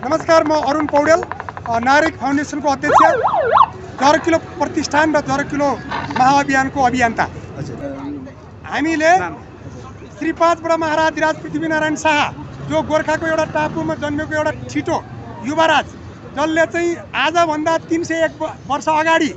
नमस्कार, म अरुण पौडेल, नागरिक फाउन्डेसनको अध्यक्ष, 12 किलो प्रतिष्ठान र 12 किलो महाअभियानको अभियन्ता। हामीले श्री 5 बडा महाराज पृथ्वीनारायण शाह, जो गोर्खाको एउटा टापुमा जन्मेको एउटा छिटो युवराज, जसले चाहिँ आजभन्दा 301 वर्ष अगाडि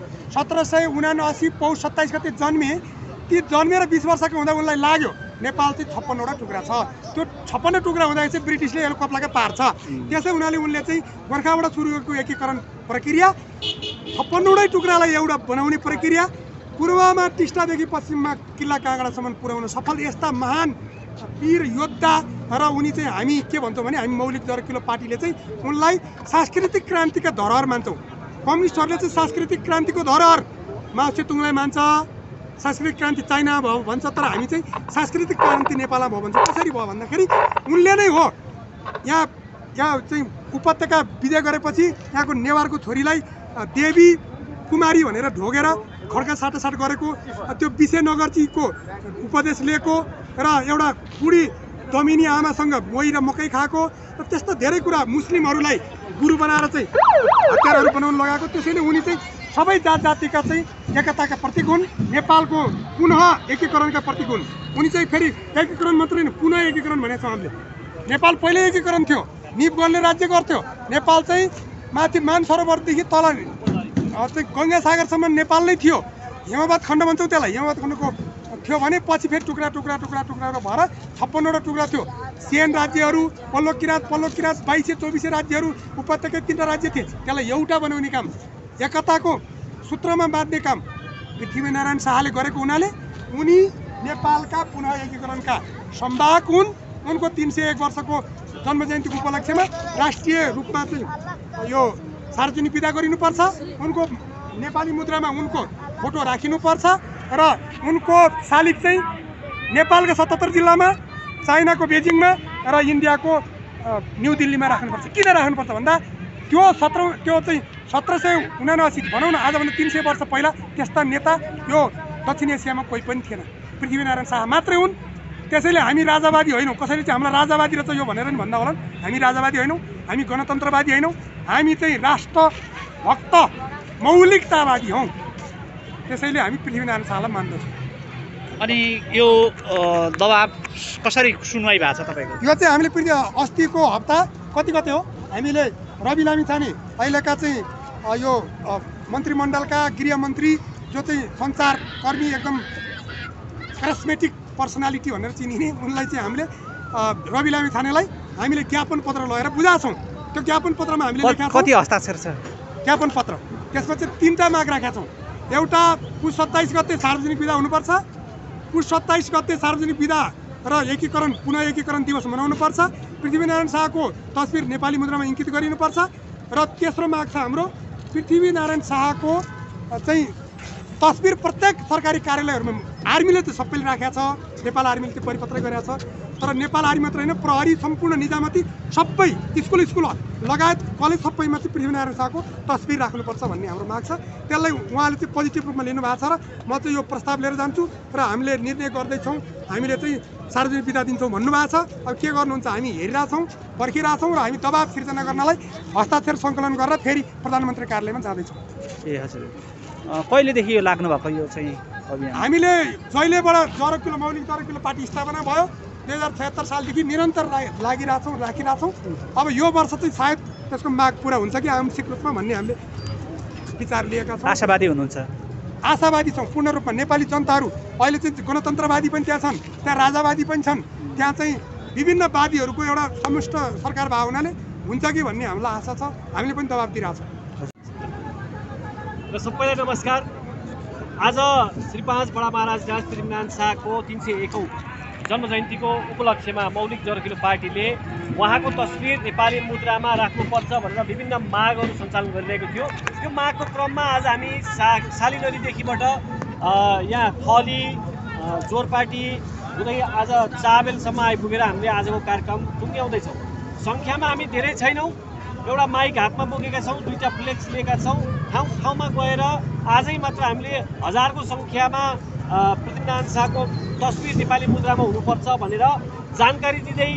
1779 पौष 27 गते जन्मे। ती जन्मेर 20 वर्षको हुँदा उनलाई लाग्यो नेपाल चाहिँ 56वटा टुक्रा छ। त्यो 56 टुक्रा हुँदाखेरि चाहिँ ब्रिटिसले हेलिकप्टरलाई पार्छ। त्यसै हुनाले उनले चाहिँ गोर्खाबाट सुरु गरेको एकीकरण प्रक्रिया, 56वटै टुक्रालाई एउटा बनाउने प्रक्रिया, पूर्वमा टिस्टादेखि पश्चिममा किल्ला काँगडासम्म पुर्याउन सफल यस्ता महान वीर योद्धा। र उनी चाहिँ हामी के भन्छौँ भने हामी मौलिक 12 किलो पार्टीले चाहिँ उनलाई सांस्कृतिक क्रान्तिका धरोहर मान्छौँ। कम्युनिस्टहरूले चाहिँ सांस्कृतिक क्रान्तिको धरोहर माओ सेतुङलाई मान्छ, सांस्कृतिक क्रान्ति चाइना भयो भन्छ, तर हामी चाहिँ सांस्कृतिक क्रान्ति नेपालमा भयो भन्छ। कसरी भयो भन्दाखेरि उनले नै हो यहाँ चाहिँ उपत्यका विजय गरेपछि यहाँको नेवारको छोरीलाई देवी कुमारी भनेर ढोगेर खड्का साटासाट गरेको, त्यो विषयनगरजीको उपदेश लिएको र एउटा बुढी दमिनी आमासँग मोही र मकै खाएको र त्यस्तो धेरै कुरा मुस्लिमहरूलाई गुरु बनाएर चाहिँ हतियारहरू बनाउन लगाएको। त्यसैले उनी चाहिँ सबै जात जातिका चाहिँ एकताका प्रतीक हुन्, नेपालको पुनः एकीकरणका प्रतीक हुन्। उनी चाहिँ फेरि एकीकरण मात्रै होइन, पुनः एकीकरण भनेको छ हामीले। नेपाल पहिल्यै एकीकरण थियो, निपगढले राज्य गर्थ्यो। नेपाल चाहिँ माथि मानसरोवरदेखि तल चाहिँ गङ्गा सागरसम्म नेपाल नै थियो। हिमवत खण्ड भन्छौँ त्यसलाई, हिमवत खण्डको थियो भने पछि फेरि टुक्रा टुक्रा टुक्रा टुक्रा भएर 56वटा टुक्रा थियो। सेन राज्यहरू, पल्लो किराँत 2224 राज्यहरू, उपत्यका 3टा राज्य थिए। त्यसलाई एउटा बनाउने काम, एकताको सूत्रमा बाँध्ने काम पृथ्वीनारायण शाहले गरेको हुनाले उनी नेपालका पुनः एकीकरणका सम्वाहक हुन्। उनको 301 वर्षको जन्मजयन्तीको उपलक्ष्यमा राष्ट्रिय रूपमा चाहिँ यो सार्वजनिक विदा गरिनुपर्छ। उनको नेपाली मुद्रामा उनको फोटो राखिनुपर्छ र उनको शालिग चाहिँ नेपालका 77 जिल्लामा, चाइनाको बेजिङमा र इन्डियाको न्यू दिल्लीमा राख्नुपर्छ। किन राख्नुपर्छ भन्दा त्यो चाहिँ 1779 भनौँ न, आजभन्दा 300 वर्ष पहिला त्यस्ता नेता यो दक्षिण एसियामा कोही पनि थिएन, पृथ्वीनारायण शाह मात्रै हुन्। त्यसैले हामी राजावादी होइनौँ। कसैले चाहिँ हामीलाई राजावादी रहेछ यो भनेर नि भन्दा होला। हामी राजावादी होइनौँ, हामी गणतन्त्रवादी होइनौँ, हामी चाहिँ राष्ट्रभक्त मौलिकतावादी हौँ। त्यसैले हामी पृथ्वीनारायण शाहलाई मान्दछौँ। अनि यो दबाब कसरी सुनवाई भएको छ तपाईँको? यो चाहिँ हामीले अस्तिको हप्ता कति हो हामीले रवि लामिछाने अहिलेका चाहिँ यो मन्त्रीमण्डलका गृहमन्त्री, जो चाहिँ सञ्चारकर्मी एकदम करिस्मेटिक पर्सनालिटी भनेर चिनिने, उनलाई चाहिँ हामीले रवि लामिछानेलाई हामीले ज्ञापन पत्र लगेर बुझाएको छौँ। त्यो ज्ञापन पत्रमा हामीले लेखेका छौँ कति हस्ताक्षर छ ज्ञापन पत्र। त्यसपछि 3टा माग राखेका छौँ। एउटा पुस 27 गते सार्वजनिक विदा हुनुपर्छ, पुस 27 गते सार्वजनिक विदा र एकीकरण पुनः एकीकरण दिवस मनाउनुपर्छ, पृथ्वीनारायण शाहको तस्बिर नेपाली मुद्रामा इङ्कित गरिनुपर्छ र तेस्रो माग छ हाम्रो पृथ्वीनारायण शाहको चाहिँ तस्बिर प्रत्येक सरकारी कार्यालयहरूमा। आर्मीले त सबैले राखेको छ, नेपाल आर्मीले त्यो परिपत्र गरेको छ, तर नेपाल आर्मी मात्र होइन, प्रहरी, सम्पूर्ण निजामती सबै, स्कुल लगायत कलेज सबैमा चाहिँ पृथ्वीनारायण शाहको तस्बिर राख्नुपर्छ भन्ने हाम्रो माग छ। त्यसलाई उहाँले चाहिँ पोजिटिभ रूपमा लिनु भएको छ र म चाहिँ यो प्रस्ताव लिएर जान्छु र हामीले निर्णय गर्दैछौँ। हामीले चाहिँ सार्वजनिक विदा दिन्छौँ भन्नुभएको छ। अब के गर्नुहुन्छ हामी हेरिरहेछौँ, पर्खिरहेछौँ र हामी दबाब सिर्जना गर्नलाई हस्ताक्षर सङ्कलन गरेर फेरि प्रधानमन्त्री कार्यालयमा जाँदैछौँ। ए हजुर, कहिलेदेखि यो लाग्नु भएको यो चाहिँ अभियान? हामीले जहिलेबाट 12 किलो मौलिक 12 किलो पार्टी स्थापना भयो 2076 सालदेखि निरन्तर राखिरहेछौँ। अब यो वर्ष चाहिँ सायद त्यसको माग पुरा हुन्छ कि आंशिक रूपमा भन्ने हामीले विचार लिएका छौँ। आशावादी हुनुहुन्छ? आशावादी छौँ पूर्ण रूपमा। नेपाली जनताहरू अहिले चाहिँ गणतन्त्रवादी पनि त्यहाँ छन्, त्यहाँ राजावादी पनि छन्, त्यहाँ चाहिँ विभिन्न वादीहरूको एउटा समुष्ट सरकार भएको हुनाले हुन्छ कि भन्ने हामीलाई आशा छ। हामीले पनि दबाब दिइरहेछौँ। र सबैलाई नमस्कार। आज श्री 5 बडा महाराज पृथ्वीनारायण शाहको 301औं जन्मजयन्तीको उपलक्ष्यमा मौलिक 12 किलो पार्टीले उहाँको तस्बिर नेपाली मुद्रामा राख्नुपर्छ भनेर विभिन्न मागहरू सञ्चालन गरिरहेको थियो। यो मागको क्रममा आज हामी सालिनरीदेखिबाट यहाँ थली, जोरपाटी हुँदै आज चाबेलसम्म आइपुगेर हामीले आजको कार्यक्रम टुङ्ग्याउँदैछौँ। सङ्ख्यामा हामी धेरै छैनौँ, एउटा माइक हातमा बोकेका छौँ, 2टा फ्लेक्स लिएका छौँ। ठाउँ ठाउँमा गएर आजै मात्र हामीले हजारको सङ्ख्यामा पृथ्वीनारायण शाहको तस्बिर नेपाली मुद्रामा हुनुपर्छ भनेर जानकारी दिँदै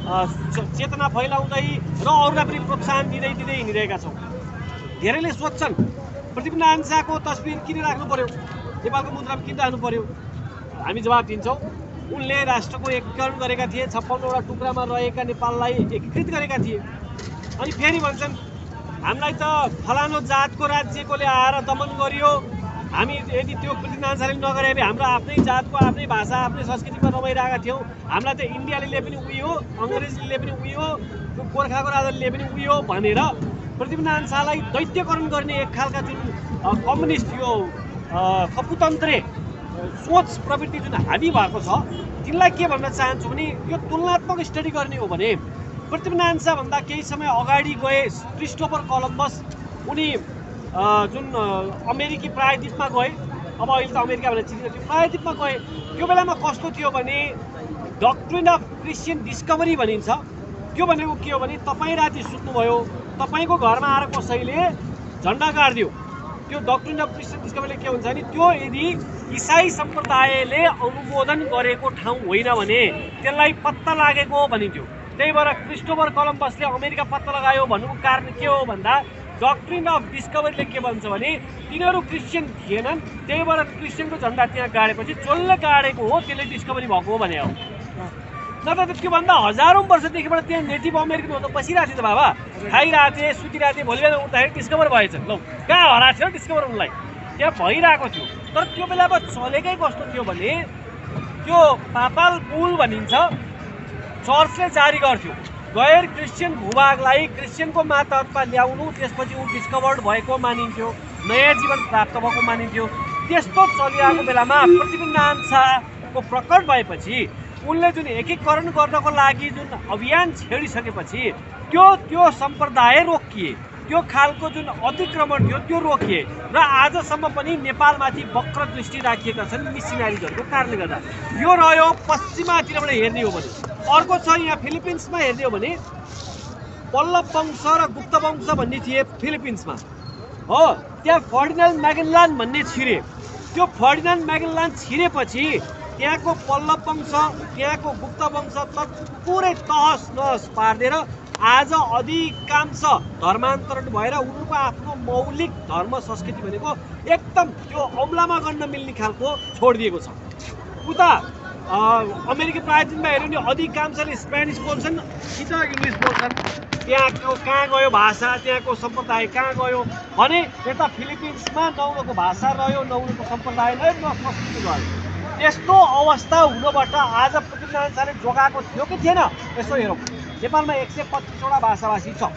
चेतना फैलाउँदै र अरूलाई पनि प्रोत्साहन दिँदै हिँडिरहेका छौँ। धेरैले सोध्छन् पृथ्वीनारायण शाहको तस्बिर किन राख्नु पर्यो, नेपालको मुद्रामा किन राख्नु पर्यो? हामी जवाब दिन्छौँ, उनले राष्ट्रको एकीकरण गरेका थिए, 56वटा टुक्रामा रहेका नेपाललाई एकीकृत गरेका थिए। अनि फेरि भन्छन् हामीलाई त फलानो जातको राज्यकोले आएर दमन गरियो, हामी यदि त्यो पृथ्वीनारायण शाहले नगरे भए हाम्रो आफ्नै जातको आफ्नै भाषा आफ्नै संस्कृतिमा रमाइरहेका थियौँ, हामीलाई त इन्डियाले पनि उही हो, अङ्ग्रेजले पनि उही हो, गोर्खाको राजाले पनि उही हो भनेर पृथ्वीनारायण शाहलाई दैत्यकरण गर्ने एक खालका जुन कम्युनिस्ट यो कपुतन्त्रे सोच प्रवृत्ति जुन हाबी भएको छ, तिनलाई के भन्न चाहन्छु भने यो तुलनात्मक स्टडी गर्ने हो भने पृथ्वीनारायण शाहभन्दा केही समय अगाडि गए क्रिस्टोफर कोलम्बस, उनी जुन अमेरिकी प्रायद्वीपमा गए, अब अहिले त अमेरिका भनेर चिनिन्छ, त्यो प्रायद्वीपमा गए। त्यो बेलामा कस्तो थियो भने डक्ट्रिन अफ क्रिस्चियन डिस्कभरी भनिन्छ। त्यो भनेको के हो भने तपाईँ राति सुत्नुभयो, तपाईँको घरमा आएर कसैले झन्डा गाडिदियो, त्यो डक्ट्रिन अफ क्रिस्चियन डिस्कभरीले के हुन्छ भने त्यो यदि इसाई सम्प्रदायले अनुमोदन गरेको ठाउँ होइन भने त्यसलाई पत्ता लागेको भनिन्थ्यो। त्यही भएर क्रिस्टोफर कोलम्बसले अमेरिका पत्ता लगायो भन्नुको कारण के हो भन्दा डक्ट्रिन अफ डिस्कभरीले के भन्छ भने तिनीहरू क्रिस्चियन थिएनन्, त्यही भएर क्रिस्चियनको झन्डा त्यहाँ गाडेपछि जसले गाडेको हो त्यसले डिस्कभरी भएको हो भने हो। नत्र त्योभन्दा हजारौँ वर्षदेखिबाट त्यहाँ नेटिभ अमेरिकन त बसिरहेको थियो त बाबा, खाइरहेको थिए, सुतिरहेको थिए, भोलि बिहान उठ्दाखेरि डिस्कभर भएछ। ल कहाँ हराएको थियो डिस्कभर उनलाई, त्यहाँ भइरहेको थियो। तर त्यो बेलामा चलेकै कस्तो थियो भने त्यो पापाल बुल भनिन्छ, चर्चले जारी गर्थ्यो गैर क्रिस्चियन भूभागलाई क्रिस्चियनको मातहतमा ल्याउनु, त्यसपछि ऊ डिस्कभर्ड भएको मानिन्थ्यो, नयाँ जीवन प्राप्त भएको मानिन्थ्यो। त्यस्तो चलिरहेको बेलामा पृथ्वीनारायण शाहको प्रकट भएपछि उनले जुन एकीकरण गर्नको लागि जुन अभियान छेडिसकेपछि त्यो सम्प्रदाय रोकिए, त्यो खालको जुन अतिक्रमण थियो त्यो रोकिए र आजसम्म पनि नेपालमाथि वक्र दृष्टि राखिएका छन् मिसनरीजहरूको कारणले गर्दा। यो रह्यो पश्चिमातिरबाट हेर्ने हो भने। अर्को छ यहाँ फिलिपिन्समा हेर्ने हो भने पल्लव वंश र गुप्त वंश भन्ने थिए फिलिपिन्समा, हो। त्यहाँ फर्डिनान्ड म्यागेल्लान भन्ने छिरे। त्यो फर्डिनान्ड म्यागेल्लान छिरेपछि त्यहाँको पल्लव वंश, त्यहाँको गुप्त वंश त पुरै तहस नहस पारिदिएर आज अधिकांश धर्मान्तरण भएर उनीहरूको आफ्नो मौलिक धर्म संस्कृति भनेको एकदम त्यो औँलामा गर्न मिल्ने खालको छोडिदिएको छ। उता अमेरिकी प्रायद्वीपमा हेऱ्यो भने अधिकांशले स्पेनिस बोल्छन् कि त इङ्ग्लिस बोल्छन्। त्यहाँको कहाँ गयो भाषा, त्यहाँको सम्प्रदाय कहाँ गयो भने यता फिलिपिन्समा न उनीहरूको भाषा रह्यो, न उनीहरूको सम्प्रदाय रह्यो, न संस्कृति रह्यो। यस्तो अवस्था हुनबाट आज पृथ्वीनारायण शाहले जोगाएको थियो कि थिएन? यसो हेरौँ, नेपालमा 125वटा भाषाभाषी छ,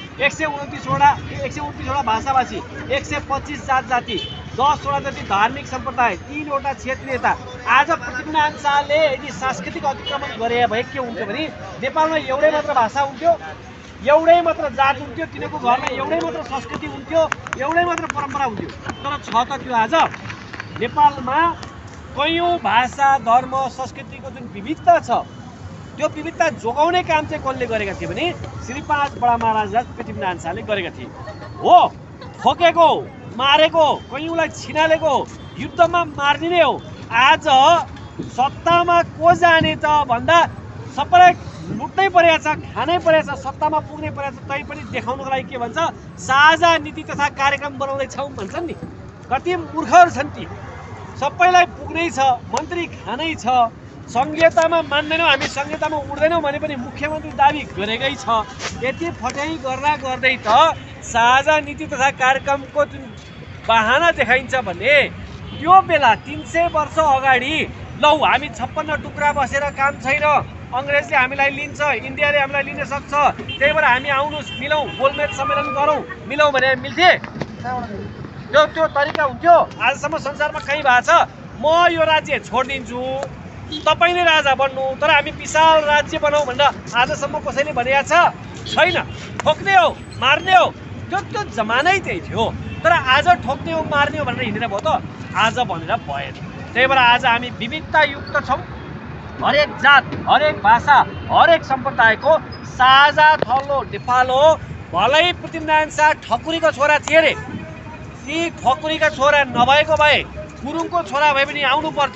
129वटा भाषाभाषी, 125 जात जाति, 10वटा जति धार्मिक सम्प्रदाय, 3वटा क्षेत्रीयता। आज पृथ्वीनारायण शाहले यदि सांस्कृतिक अतिक्रमण गरे भए के हुन्थ्यो भने नेपालमा एउटै मात्र भाषा हुन्थ्यो, एउटै मात्र जात हुन्थ्यो, तिनीहरूको घरमा एउटै मात्र संस्कृति हुन्थ्यो, एउटै मात्र परम्परा हुन्थ्यो। तर छ त त्यो आज नेपालमा कयौँ भाषा, धर्म, संस्कृतिको जुन विविधता छ त्यो विविधता जोगाउने काम चाहिँ कसले गरेका थिए भने श्री 5 बडा महाराज पृथ्वीनारायण शाहले गरेका थिए। हो, ठोकेको, मारेको, कयौँलाई छिनालेको, युद्धमा मारिदिने हो। आज सत्तामा को जाने त भन्दा सबैलाई लुट्नै परेको छ, खानै परेको छ, सत्तामा पुग्नै परेको छ, तै पनि देखाउनको लागि के भन्छ साझा नीति तथा कार्यक्रम बनाउँदैछौँ भन्छन् नि। कति मूर्खहरू छन् ती। सबैलाई पुग्नै छ, मन्त्री खानै छ, संहितामा मान्दैनौँ, हामी संहितामा उड्दैनौँ भने पनि मुख्यमन्त्री दाबी गरेकै छ। यति फटाइ गर्दै त साझा नीति तथा कार्यक्रमको जुन बहाना देखाइन्छ भने त्यो बेला 300 वर्ष अगाडि लौ हामी 56 टुक्रा बसेर काम छैन, अङ्ग्रेजले हामीलाई लिन्छ, इन्डियाले हामीलाई लिन सक्छ, त्यही भएर हामी आउनुहोस् मिलौँ, गोलमेज सम्मेलन गरौँ, मिलौँ भने मिल्थे? त्यो तरिका हुन्थ्यो? आजसम्म संसारमा कहीँ भएको छ? म यो राज्य छोडिदिन्छु, तपाईँ नै राजा बन्नु, तर हामी विशाल राज्य बनाऊ भनेर आजसम्म कसैले भनेको छैन। ठोक्ने हो, मार्ने हो, त्यो जमानै त्यही थियो। तर आज ठोक्ने हो, मार्ने हो भनेर हिँडेर भयो त? आज भनेर भएन। त्यही भएर आज हामी विविधतायुक्त छौँ। हरेक जात, हरेक भाषा, हरेक सम्प्रदायको साझा थलो नेपाल हो। भलै पृथ्वीनारायण शाह ठकुरीको छोरा थिए रे, ती ठकुरीका छोरा नभएको भए गुरुङको छोरा भए पनि आउनु पर्थ्यो,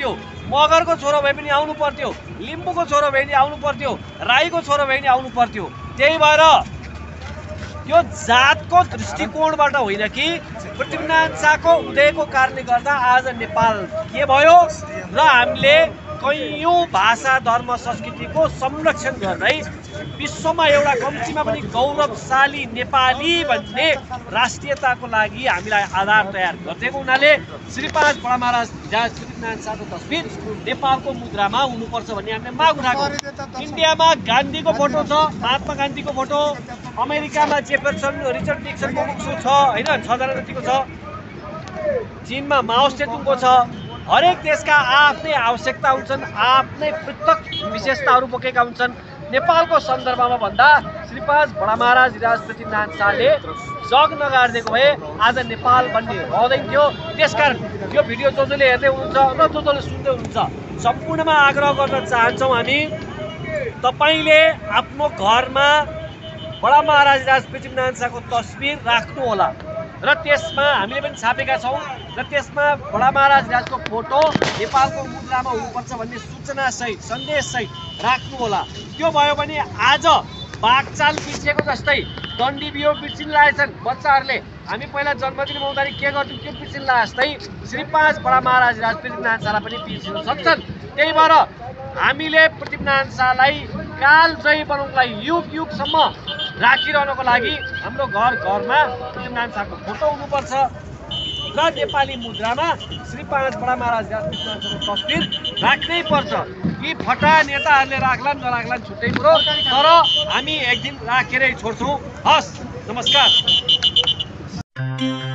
मगरको छोरो भए पनि आउनु पर्थ्यो, लिम्बूको छोरो भए पनि आउनु पर्थ्यो, राईको छोरो भए पनि आउनु पर्थ्यो। त्यही भएर यो जातको दृष्टिकोणबाट होइन कि पृथ्वीनारायण शाहको उदयको कारणले गर्दा आज नेपाल के भयो र हामीले कैयौँ भाषा धर्म संस्कृतिको संरक्षण गर्दै विश्वमा एउटा कम्तीमा पनि गौरवशाली नेपाली भन्ने राष्ट्रियताको लागि हामीलाई आधार तयार गरिदिएको हुनाले श्री 5 बडा महाराज धिराज पृथ्वीनारायण शाहको तस्बिर नेपालको मुद्रामा हुनुपर्छ भन्ने हामीले माग उठाएको। इन्डियामा गान्धीको फोटो छ, महात्मा गान्धीको फोटो, अमेरिकामा जेफरसन रिचर्ड निक्सनको मुक्सु छ होइन, 6 जना जतिको छ, चीनमा माओ सेतुङको छ। हरेक देशका आफ्नै आवश्यकता हुन्छन्, आफ्नै पृथक विशेषताहरू बोकेका हुन्छन्। नेपालको सन्दर्भमा भन्दा श्री 5 बडा महाराज धिराज पृथ्वीनारायण शाहले जग नगारिदिएको भए आज नेपाल भन्ने रहँदैन थियो। त्यसकारण यो भिडियो जसले हेर्दै हुनुहुन्छ र जसले सुन्दै हुनुहुन्छ सम्पूर्णमा आग्रह गर्न चाहन्छौँ हामी, तपाईँले आफ्नो घरमा बडा महाराज धिराज पृथ्वीनारायण शाहको तस्बिर राख्नुहोला र त्यसमा हामीले पनि छापेका छौँ र त्यसमा बडा महाराज धिराजको फोटो नेपालको मुद्रामा हुनुपर्छ भन्ने सूचनासहित सन्देशसहित राख्नुहोला। त्यो भयो भने आज बाघचाल बिर्सिएको जस्तै डन्डी बियो बिर्सिरहेछन् बच्चाहरूले, हामी पहिला जन्मदिन मौदारी के गर्थ्यौँ त्यो बिर्सिँला जस्तै श्री 5 बडा महाराज धिराज पृथ्वीनारायण शाहलाई पनि बिर्सिन सक्छन्। त्यही भएर हामीले पृथ्वीनारायण शाहलाई कालजयी बनाउनको लागि युग युगसम्म राखिरहनको लागि हाम्रो घर घरमा पृथ्वीनारायण शाहको फोटो हुनुपर्छ र नेपाली मुद्रामा श्री 5 बडा महाराज धिराज पृथ्वीनारायण शाहको तस्बिर राख्नै पर्छ। यी फटा नेताहरूले राख्लान् नराख्लान् छुट्टै कुरो, तर हामी एक दिन राखेरै छोड्छौँ। हस्, नमस्कार।